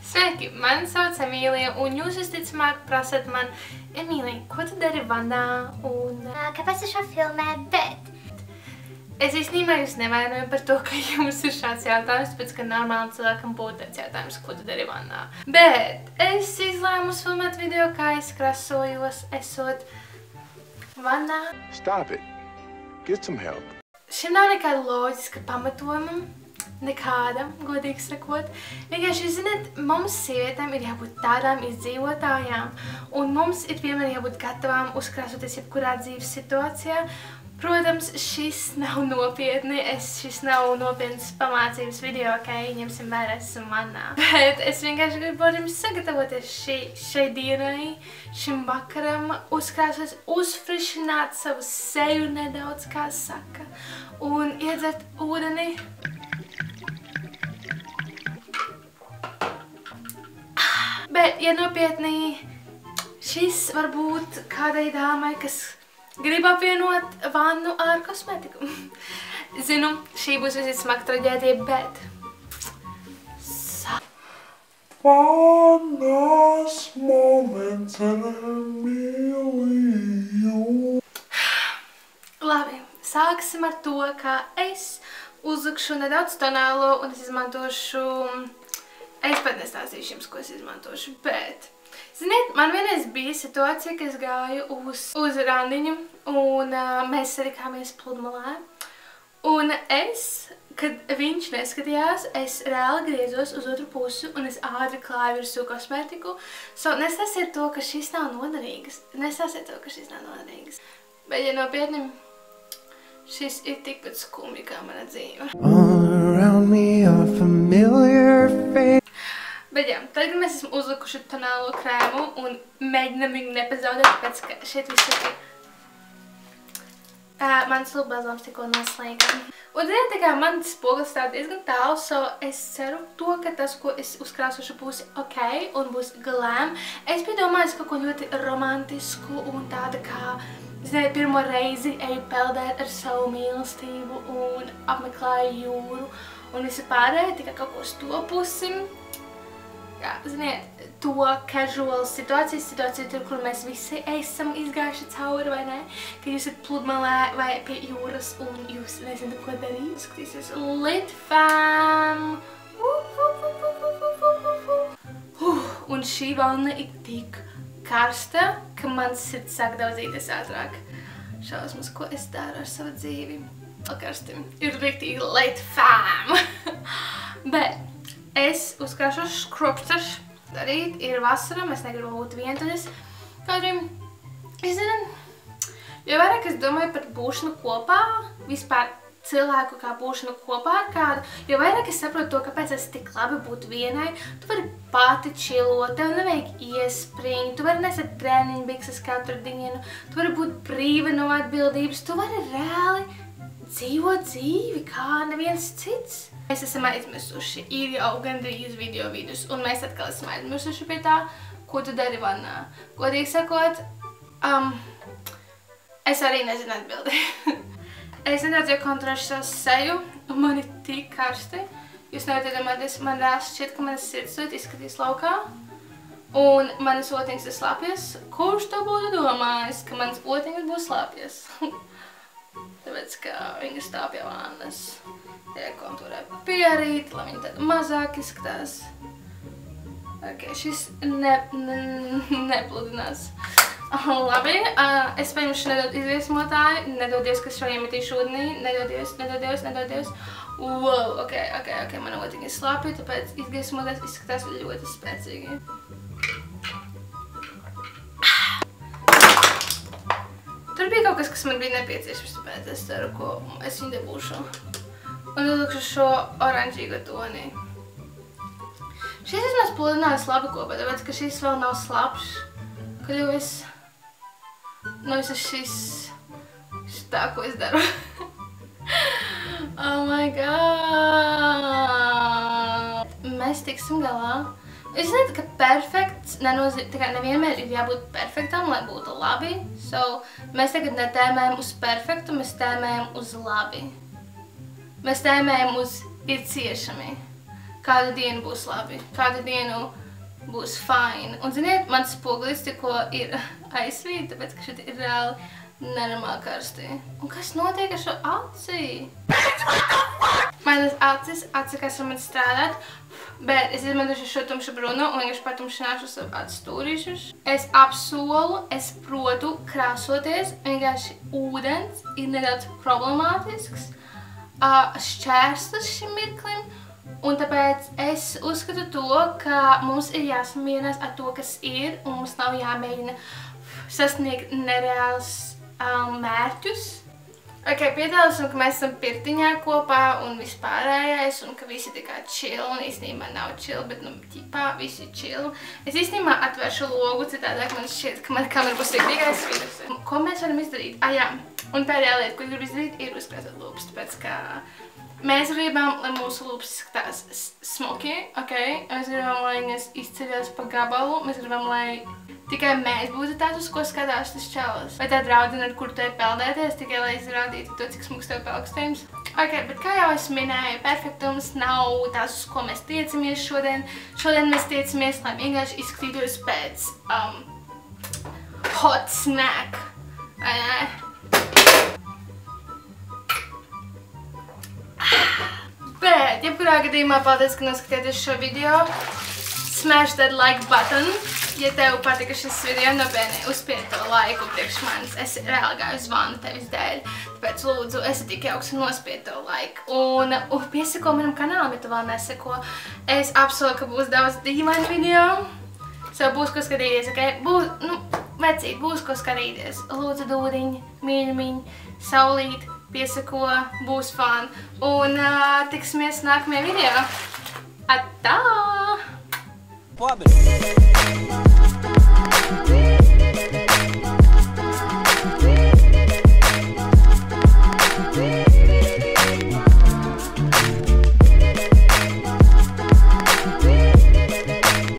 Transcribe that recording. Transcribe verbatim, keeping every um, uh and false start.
Sveiki, mani sauc Emīlija, un jūs visticamāk prasat man, Emīlija, ko tu dari vannā un... Kāpēc tu šo filmē, bet... Es īstenībā jūs nevainoju par to, ka jums ir šāds jautājums, tāpēc, ka normāli cilvēkam būtu tāds jautājums, ko tu dari vannā. Bet es izlēmu uzfilmēt video, kā es krasojos, esot vannā. Stop it. Get some help. Šim nav nekāda loģiska pamatojuma. Nekāda, godīgi sakot. Vienkārši, jūs zināt, mums sievietēm ir jābūt tādām izdzīvotājām, un mums ir vienmēr jābūt gatavām uzkrāsoties jebkurā dzīves situācijā. Protams, šis nav nopietni, es, šis nav nopietns pamācības video, ok, ņemsim vērā, esmu vannā. Bet es vienkārši gribu jums sagatavoties šī, šai dienai, šim vakaram, uzkrāsot, uzfrišināt savu seju nedaudz, kā saka, un iedzert ūdeni. Bet, ja nopietni, šis var būt kādai dāmai, kas grib apvienot vannu ar kosmetiku. Zinu, šī būs visticamāk traģēdija, bet... Vannas moments ar Emīliju. Labi, sāksim ar to, ka es uzlikšu nedaudz tonālo un es izmantošu... Es pat nestāstīšu jums, ko es izmantošu, bet... Ziniet, man vienreiz bija situācija, ka es gāju uz, uz randiņu un uh, mēs sarikāmies pludmalē. Un es, kad viņš neskatījās, es reāli griezos uz otru pusi un es ātri klāju virsū kosmētiku. So, nestāsiet to, ka šis nav noderīgs. Nestāsiet to, ka šis nav noderīgs. Bet, ja nopietni, šis ir tikpat skumji kā mana dzīve. All around me are familiar faces. Bet jā, tagad mēs esam uzlikuši tonālo krēmu un mēģinam viņu nepazaudēt, tāpēc, ka šeit viss ir... Uh, mans lūpbazlams tikko noslēga. Un, ziniet, tā kā man spoglis stāv diezgan tālu, so es ceru to, ka tas, ko es uzkrāsošu, būs ok un būs glam. Es biju domājis kaut ko ļoti romantisku un tāda kā, ziniet, pirmo reizi eju peldēt ar savu mīlestību un apmeklēju jūru un visu pārēju, tikai kaut ko uz to pusi. Jā, ziniet, to casual situācijas, situāciju tur, kur mēs visi esam izgājuši cauri, vai ne? Ka jūs esat pludmalē vai pie jūras un jūs nezināt, ko darīt. Skatīsies Lit Fam! Un šī valna ir tik karsta, ka mans sirds sāk daudzīties ātrāk. Šausmas, ko es daru ar savu dzīvi. Karsti ir riktīgi Lit Fam! Bet... Es uzkrāšošu skrupstašu darīt, ir vasara, mēs negribu būt vientuļas. Kādreiz, es zinu, jo vairāk es domāju par būšanu kopā, vispār cilvēku kā būšanu kopā ar kādu, jo vairāk es saprotu to, kāpēc es tik labi būtu vienai. Tu vari pati čilot, tev nevajag iespringt, tu vari nesat trēniņbikses katru dienu, tu vari būt brīva no atbildības, tu vari reāli dzīvot dzīvi kā neviens cits. Mēs esam aizmirsuši, ir jau gandrīz video vidus, un mēs atkal esam aizmirsuši pie tā, ko tu dari vannā. Godīgi sakot, um, es arī nezinu atbildi. Es nedaudz jau kontrolēšu savu seju, un man ir tik karsti. Jūs nevarat iedomāties, man rās šķiet, ka manas sirdsūti izskatīs laukā, un manas otiņas ir slapjas. Kurš to būtu domājis, ka manas otiņas būs slapjas? Tāpēc, ka viņi stāv pie vannas. Iekontūrē pierīt, lai viņi tāda mazāk izskatās. Ok, šis ne, ne, nepludinās. Labi, es paņemšu nedod izviesmotāju, nedodies, ka šo iemetīšu ūdenī, nedodies, nedodies, nedodies. Wow, ok, ok, ok, mana otiņa ir slāpja, tāpēc izviesmotājs izskatās ļoti spēcīgi. Tur bija kaut kas, kas man bija nepieciešams, tāpēc es ceru, ko es viņu dabūšu. Un uzlikšu šo oranžīgo toni. Šis vismaz pludinājums labi kopā, tāpēc, ka šis vēl nav slapšs. Kļuvis... Nu, visas šis... Šis tā, ko es daru. Oh my god! Mēs tiksim galā. Es zinu, ka perfekts nenozīmē, tā kā nevienmēr ir jābūt perfektam, lai būtu labi. So, mēs tagad netēmējam uz perfektu, mēs tēmējam uz labi. Mēs tēmējam uz ir ciešami. kādu dienu būs labi, kādu dienu būs fine. Un, ziniet, mans spogulis tikko ir aizsvīt, tāpēc, ka šeit ir reāli nenormāli karsti. Un kas notiek ar šo aci? Manas acis atsakās ar mani strādāt, bet es izmantošu šo tumšu brunu un vienkārši patumšināšu savu acu stūrīšus. Es apsolu, es protu krāsoties, vienkārši ūdens ir nedaudz problemātisks, šķērslis šim mirklim, un tāpēc es uzskatu to, ka mums ir jāsamierinās ar to, kas ir, un mums nav jāmēģina sasniegt nereāls um, mērķus. Ok, piedāvāsim, ka mēs esam pirtiņā kopā un vispārējais, un ka visi tikai chill, un īstenībā nav chill, bet, nu, ķipā, visi chill. Es īstenībā atvēršu logu, citādāk man šķiet, ka man kamera būs rīktīgais vīrus. Ko mēs varam izdarīt? Ah, jā, un pēdējā lieta, ko gribu izdarīt, ir uzkrāsot lūpas, tāpēc, ka mēs gribam, lai mūsu lūpas izskatās smoky, ok? Mēs gribam, lai viņas izceļas pa gabalu, mēs gribam, lai tikai mēs būtu tāds, uz ko skatās tas čalis. Vai tā draudina, ar kuru tev peldēties, tikai lai izrādītu to, cik smuks tev pelkstējums. Ok, bet kā jau es minēju, perfektums nav tās, uz ko mēs tiecamies šodien. Šodien mēs tiecamies, lai vienkārši izskatītos pēc um, hot snack. Vai ne? Bet, jebkurā gadījumā, paldies, ka noskatījāties šo video. Smash that like button. Ja tev patika šis video, nopietni uzspied to laiku priekš manis. Es reāli gāju uz vanu tevis dēļ. Tāpēc lūdzu, esi tik jauks un nospied to laiku. Un uh, piesako manam kanālam, ja tu vēl neseko. Es apsolu, ka būs daudz dīvaini video. So būs ko skatīties, ok? Būs, nu, vecīt, būs ko skatīties. Lūdzu, dūdiņi, mīļumiņi, saulīt, piesako, būs fun. Un uh, tiksimies nākamajā video. Atā! Pobre.